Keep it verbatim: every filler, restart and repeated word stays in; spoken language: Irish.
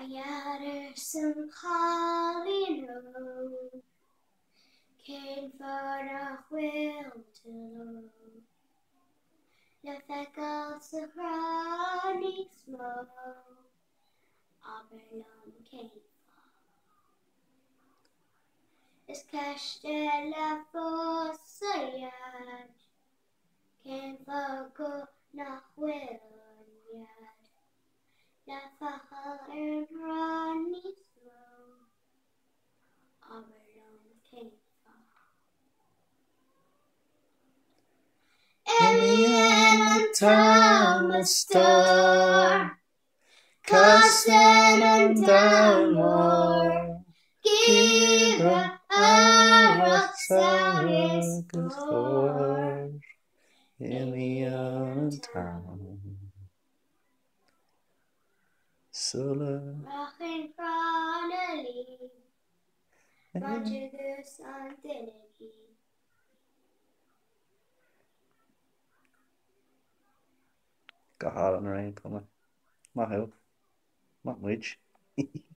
Ia'r sy'n cael nhw, cyn ffordd a chwil nhw. Lythegol sy'n rhannu smo, a bylon cynfa. Ys castell a ffosaiad, cyn fogo na chwiliad. Lythegol yn rhannu smo, a bylon cynfa. Elian yn tam y stor, Casen yn damor, Gyda aros ar ysgol, Elian yn tam. Solar. Rachyn ffran y lun, Rhodygys a'n dynegu. Got hard on the rain, come on. Matt Hill. Matt Widge.